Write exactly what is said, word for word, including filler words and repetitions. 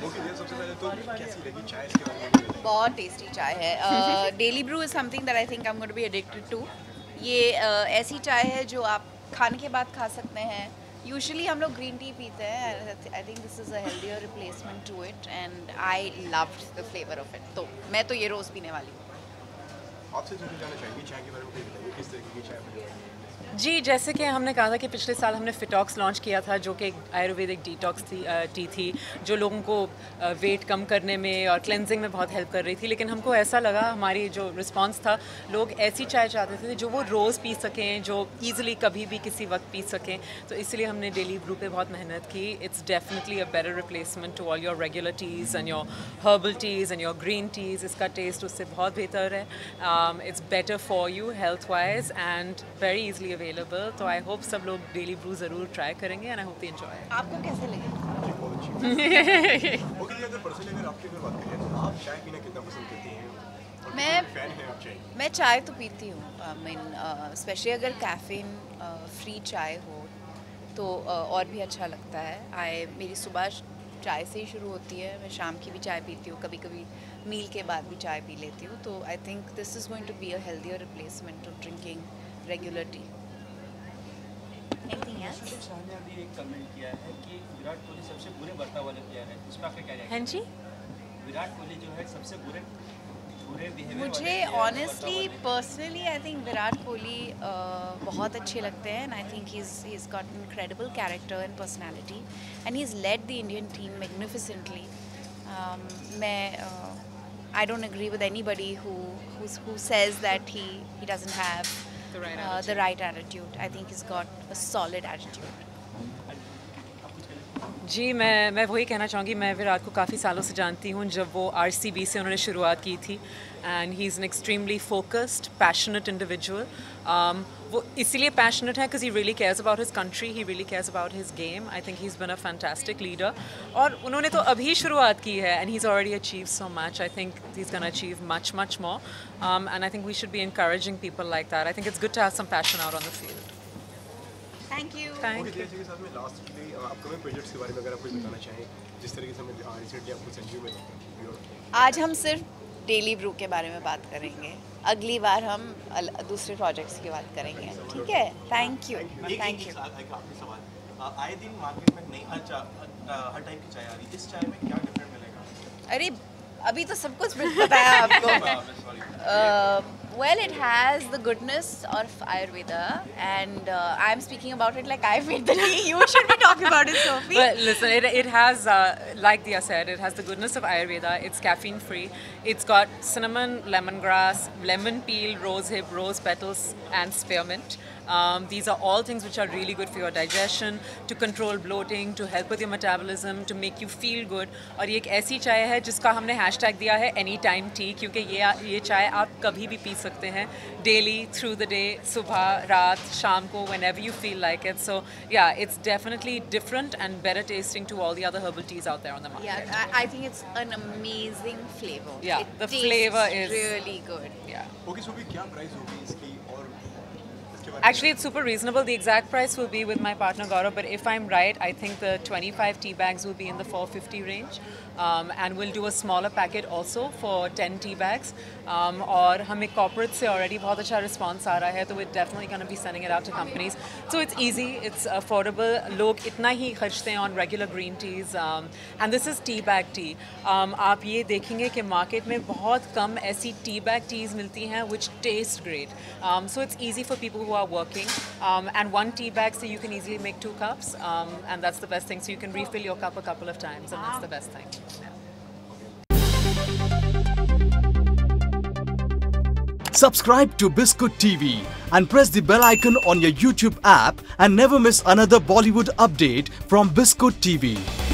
सबसे पहले तो कैसी लगी चाय, इसके बारे में बताइए। बहुत टेस्टी चाय है। Daily Brew is something that I think I am going to be addicted to. ये uh, ऐसी चाय है जो आप खाने के बाद खा सकते हैं। यूजुअली हम लोग ग्रीन टी पीते हैं। I think this is a healthier replacement to it and I loved the flavour of it. तो मैं तो ये रोज़ पीने वाली हूँ। आपसे जो जानना चाहेंगे चाय के बारे में बताइए, किस तरीके की चाय बनी है? जी, जैसे कि हमने कहा था कि पिछले साल हमने फिटॉक्स लॉन्च किया था, जो कि एक आयुर्वेदिक डिटॉक्स थी टी थी, जो लोगों को वेट कम करने में और क्लेंजिंग में बहुत हेल्प कर रही थी। लेकिन हमको ऐसा लगा, हमारी जो रिस्पांस था, लोग ऐसी चाय चाहते थे जो वो रोज़ पी सकें, जो ईजिली कभी भी किसी वक्त पी सकें। तो इसलिए हमने डेली ब्रू पे बहुत मेहनत की। It's definitely a better replacement to all your regular teas and your herbal teas and your green teas. इसका टेस्ट उससे बहुत बेहतर है। It's better for you health wise and very easily available. तो आई होप सब लोग Daily Brew ज़रूर try करेंगे and I hope they enjoy. आपको कैसे लगे? बहुत अच्छी। ओके, अगर पर्सनली अगर आपकी अगर बात करें तो आप चाय पीना कितना पसंद करती हैं? मैं फैन हैं आप चाय? मैं चाय तो पीती हूँ। आई मीन स्पेशली अगर कैफीन फ्री चाय हो तो uh, और भी अच्छा लगता है। आई मेरी सुबह चाय से ही शुरू होती है। मैं शाम की भी चाय पीती हूँ, कभी कभी मील के बाद भी चाय पी लेती हूँ। तो I think this is going to be a healthier replacement of drinking regular tea. Anything else? Shah ने अभी एक कमेंट किया है कि विराट कोहली सबसे बुरे बर्ताव वाले प्लेयर है। इस पर आपका क्या हाँ जी, विराट कोहली जो है सबसे बुरे बुरे बिहेवियर मुझे honestly personally I think Virat Kohli बहुत अच्छे लगते हैं and I think he is he is got incredible character and personality and he is led the Indian team magnificently. मैं I don't agree with anybody who who says that he he doesn't have the right uh, the right attitude. I think he's got a solid attitude. जी, मैं मैं वही कहना चाहूँगी। मैं विराट को काफ़ी सालों से जानती हूँ, जब वो आर सी बी से उन्होंने शुरुआत की थी and he is an extremely focused passionate individual. वो इसीलिए पैशनेट है because he really cares about his country, he really cares about his game. I think he is been a fantastic leader और उन्होंने तो अभी शुरुआत की है and he is already achieve so much. I think he is gonna achieve much much more and I think we should be encouraging people like that. I think it's good to have some passion out on the field. Thank you. Thank okay, जैसे के साथ में lastly upcoming projects के बारे में अगर आप कुछ बताना चाहें, जिस तरीके से हमें रिसेंटली आपको संजीव में आज हम सिर्फ डेली ब्रू के बारे में बात करेंगे। अगली बार हम अल- दूसरे प्रोजेक्ट्स की बात करेंगे। ठीक है? Thank you. Thank you. आखिरी सवाल, आए दिन मार्केट में नई हर हर टाइप की चाय आ रही है, इस चाय में क्या डिफरेंट मिलेगा? अरे अभी तो सब कुछ पता है आपको। Well, it has the goodness of Ayurveda, and uh, I'm speaking about it like I've made the tea. You should be talking about it, Sophie. But listen, it, it has, uh, like Dia said, it has the goodness of Ayurveda. It's caffeine free. It's got cinnamon, lemongrass, lemon peel, rosehip, rose petals, and spearmint. Um, these are all things which are really good for your digestion, to control bloating, to help with your metabolism, to make you feel good. और ये एक ऐसी चाय है जिसका हमने hashtag दिया है एनी टाइम टी, क्योंकि ये ये चाय आप कभी भी पी सकते हैं, डेली, थ्रू द डे, सुबह, रात, शाम को, whenever you feel like it. So yeah, it's definitely different and better tasting to all the other herbal teas out there on the market. Yeah, I, I think it's an amazing flavor. Yeah, it the tastes flavor is really good. Yeah. Okay, so भी क्या price होगी इसकी और Actually, it's super reasonable. The exact price will be with my partner Gaurav, but if I'm right, I think the twenty-five tea bags will be in the four fifty range, um, and we'll do a smaller packet also for ten tea bags. Um, और हमें corporate से already बहुत अच्छा response आ रहा है, तो we're definitely going to be sending it out to companies. So it's easy, it's affordable. लोग इतना ही खर्चते हैं on regular green teas, um, and this is tea bag tea. Um, आप ये देखेंगे कि market में बहुत कम ऐसी tea bag teas मिलती हैं which taste great. Um, so it's easy for people who are working, um, and one tea bag, so you can easily make two cups, um, and that's the best thing. So you can refill your cup a couple of times, and that's the best thing. Yeah. Subscribe to Biscuit T V and press the bell icon on your YouTube app and never miss another Bollywood update from Biscuit T V.